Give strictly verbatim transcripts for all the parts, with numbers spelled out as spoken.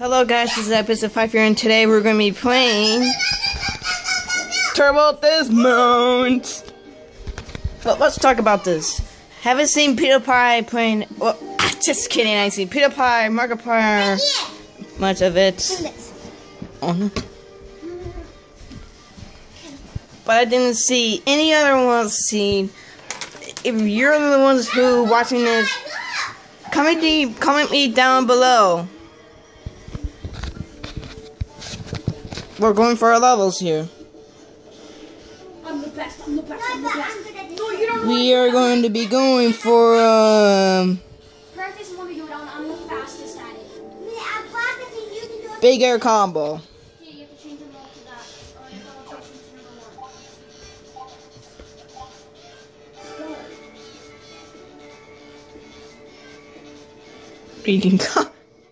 Hello guys, this is episode five here, and today we're going to be playing Turbo Dismount. But let's talk about this. Haven't seen PewDiePie playing, well, just kidding, I see PewDiePie, Markiplier, much of it. Oh no. But I didn't see any other ones seen. If you're the ones who watching this, comment me, comment me down below. We're going for our levels here. I'm the best, I'm the best, I'm the best. No, you don't we are going to be going for, um... practice and let me do it on, I'm the fastest at it. Big air combo. Yeah, you have to change them all to that. Or you have to change them to number one. Reading com-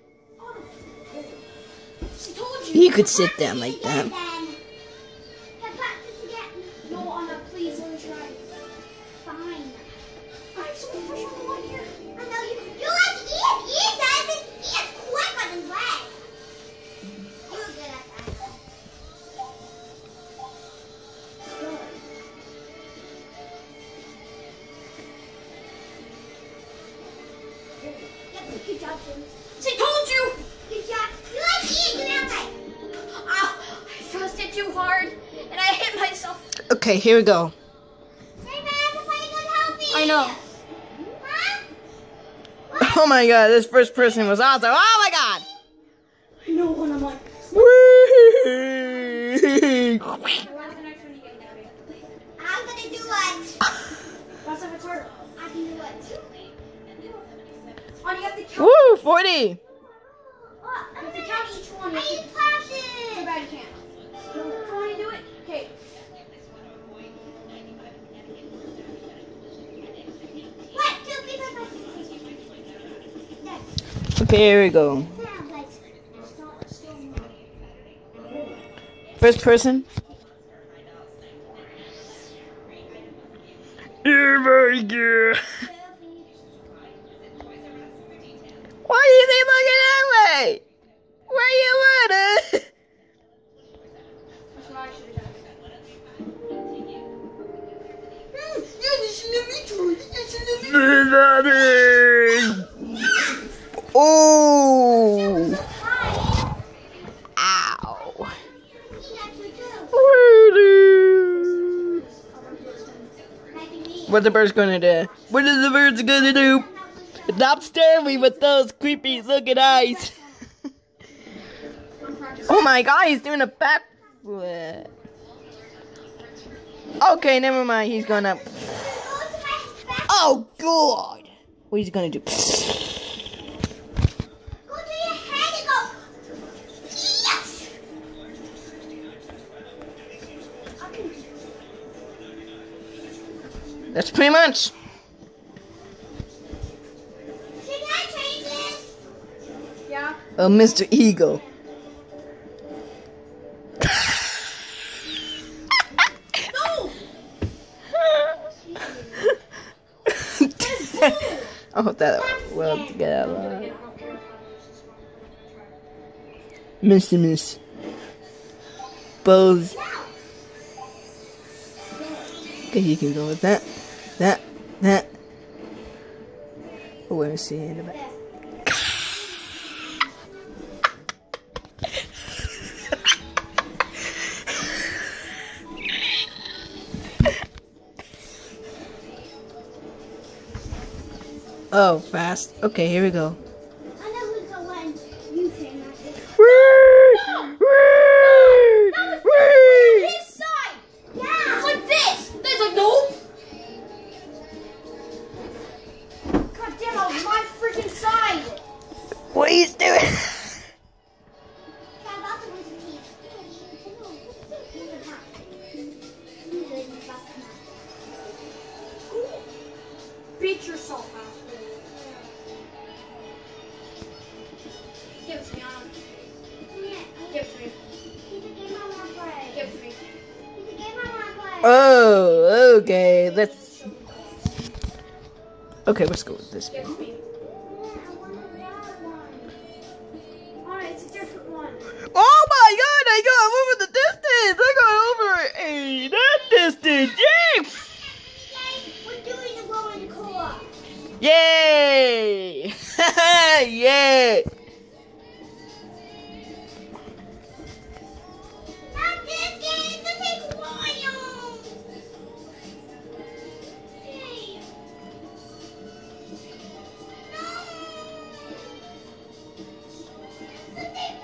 He could sit down like that. No, Anna, please, let me try. Fine. I have so much pressure on one here. I know you. You like Ian. Ian doesn't. Ian's quicker than Ray. You're good at that. Good. Good job, Tim. See, told you. Good job. You like Ian. Get out there. Ow. I thrust it too hard, and I hit myself. Okay, here we go. I know. Oh my god, this first person was awesome. Oh my god! I know when I'm like. Whee! I'm gonna do what? That's if it's hard. I can do what? Oh, you have to count. Woo! forty! You have to count each one. I need practice. Too bad you can't. Come on, you do it. Okay. What? Two, three, four, five, six. Okay, here we go. First person. You're very good. Why do you think looking that way? Where you at? That's what I should have done. Oh! Ow! What the bird's gonna do? What is the bird's gonna do? Stop staring me with those creepy looking eyes. Oh my god, he's doing a backflip. Okay, never mind, he's gonna... Oh god! What is he gonna do? That's pretty much. Can I change this? Yeah. Oh, Mister Eagle. No! I hope that will get out loud. Mister Miss. Bose. Okay, you can go with that. That. That. Oh, where is he in the back? Oh, fast. Okay, here we go. I know who's the one. You can. That was his side. Yeah. It's like this. It's like no. God damn, that was my freaking side. What are you doing? Beat yourself, asshole. Give it to me, Anna. Give it to me. Give it to me. Oh, okay. Let's. Okay, let's go with this. Give it to me. Alright, it's a different Oh my god, I got over the distance! I got over a that distance! Yay! Yay! We're doing the glowing co-op. Yay! Yay! Not this game! This takes a while! Yay! No! This takes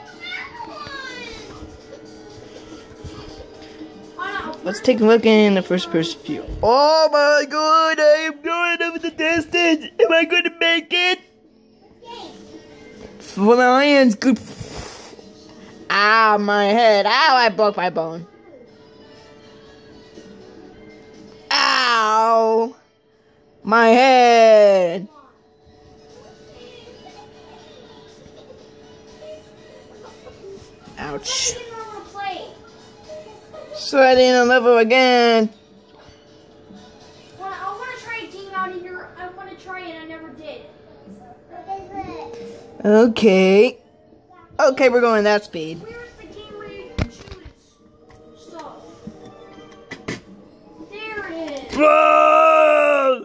forever! Let's take a look in the first person view. Oh my god, I am going over the distance! Am I going to make it? Yay! Flying's good. Ow, my head. Ow, I broke my bone. Ow! My head. Ouch. Sweating a level again. Well, I want to try a game out in your. I want to try it. I never did. Okay. Okay, we're going that speed. Where's the game where you choose stuff? There it is. Whoa!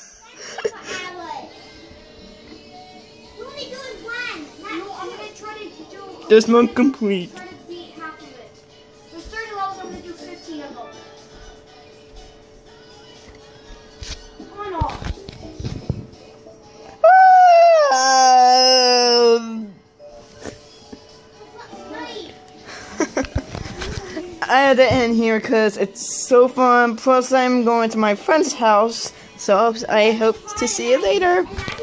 You only doing one. No, I'm gonna try to do. This one complete. Try to beat half of it. There's thirty levels. I'm gonna do fifteen of them. One off. Um, I had to end here because it's so fun. Plus, I'm going to my friend's house, so I hope to see you later.